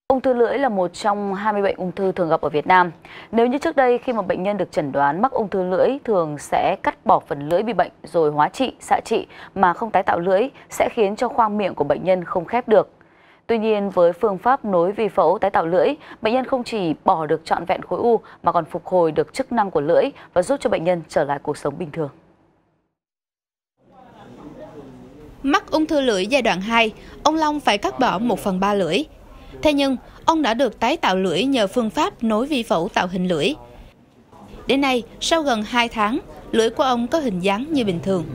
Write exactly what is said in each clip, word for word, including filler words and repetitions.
Ung thư lưỡi là một trong hai mươi bệnh ung thư thường gặp ở Việt Nam. Nếu như trước đây khi mà bệnh nhân được chẩn đoán mắc ung thư lưỡi thường sẽ cắt bỏ phần lưỡi bị bệnh rồi hóa trị, xạ trị mà không tái tạo lưỡi sẽ khiến cho khoang miệng của bệnh nhân không khép được. Tuy nhiên với phương pháp nối vi phẫu tái tạo lưỡi, bệnh nhân không chỉ bỏ được trọn vẹn khối u mà còn phục hồi được chức năng của lưỡi và giúp cho bệnh nhân trở lại cuộc sống bình thường. Mắc ung thư lưỡi giai đoạn hai, ông Long phải cắt bỏ một phần ba lưỡi. Thế nhưng, ông đã được tái tạo lưỡi nhờ phương pháp nối vi phẫu tạo hình lưỡi. Đến nay, sau gần hai tháng, lưỡi của ông có hình dáng như bình thường.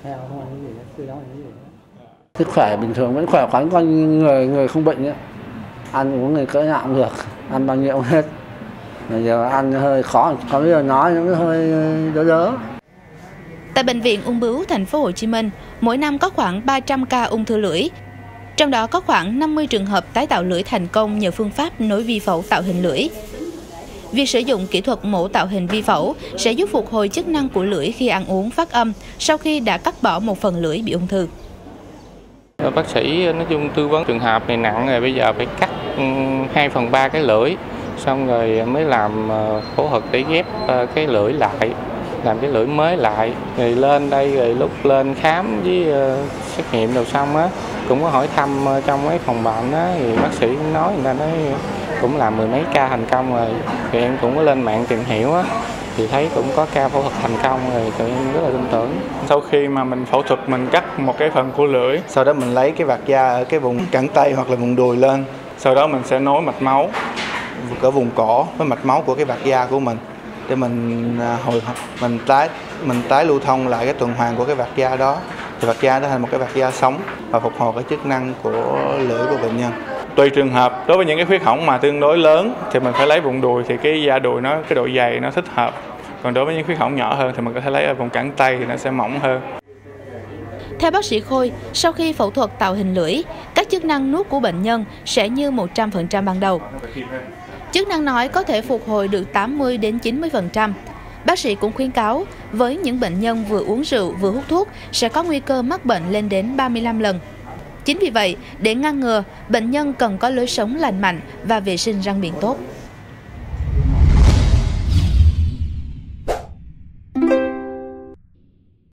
Sức khỏe bình thường, vẫn khỏe khoắn, con người người không bệnh ấy. Ăn uống người cỡ nào cũng được, ăn bao nhiêu cũng hết. Bây giờ ăn hơi khó, có bây giờ nói nó hơi đỡ đỡ. Tại Bệnh viện Ung bướu Thành phố Hồ Chí Minh, mỗi năm có khoảng ba trăm ca ung thư lưỡi. Trong đó có khoảng năm mươi trường hợp tái tạo lưỡi thành công nhờ phương pháp nối vi phẫu tạo hình lưỡi. Việc sử dụng kỹ thuật mổ tạo hình vi phẫu sẽ giúp phục hồi chức năng của lưỡi khi ăn uống, phát âm sau khi đã cắt bỏ một phần lưỡi bị ung thư. Bác sĩ nói chung tư vấn trường hợp này nặng rồi, bây giờ phải cắt hai phần ba cái lưỡi, xong rồi mới làm phẫu thuật để ghép cái lưỡi lại, làm cái lưỡi mới lại. Rồi lên đây, rồi lúc lên khám với xét nghiệm đầu xong á, cũng có hỏi thăm trong cái phòng bệnh á, thì bác sĩ nói, người ta nói cũng làm mười mấy ca thành công rồi. Thì em cũng có lên mạng tìm hiểu á, thì thấy cũng có ca phẫu thuật thành công rồi, tụi em rất là tin tưởng. Sau khi mà mình phẫu thuật, mình cắt một cái phần của lưỡi, sau đó mình lấy cái vạt da ở cái vùng cẳng tay hoặc là vùng đùi lên, sau đó mình sẽ nối mạch máu ở vùng cổ với mạch máu của cái vạt da của mình để mình hồi mình tái mình tái lưu thông lại cái tuần hoàn của cái vạt da đó, thì vạt da đó thành một cái vạt da sống và phục hồi cái chức năng của lưỡi của bệnh nhân. Tùy trường hợp, đối với những cái khuyết hỏng mà tương đối lớn thì mình phải lấy vùng đùi, thì cái da đùi nó cái độ dày nó thích hợp. Còn đối với những khuyết hỏng nhỏ hơn thì mình có thể lấy ở vùng cẳng tay thì nó sẽ mỏng hơn. Theo bác sĩ Khôi, sau khi phẫu thuật tạo hình lưỡi, các chức năng nuốt của bệnh nhân sẽ như một trăm phần trăm ban đầu. Chức năng nói có thể phục hồi được tám mươi đến chín mươi phần trăm. Bác sĩ cũng khuyến cáo với những bệnh nhân vừa uống rượu vừa hút thuốc sẽ có nguy cơ mắc bệnh lên đến ba mươi lăm lần. Chính vì vậy, để ngăn ngừa, bệnh nhân cần có lối sống lành mạnh và vệ sinh răng miệng tốt.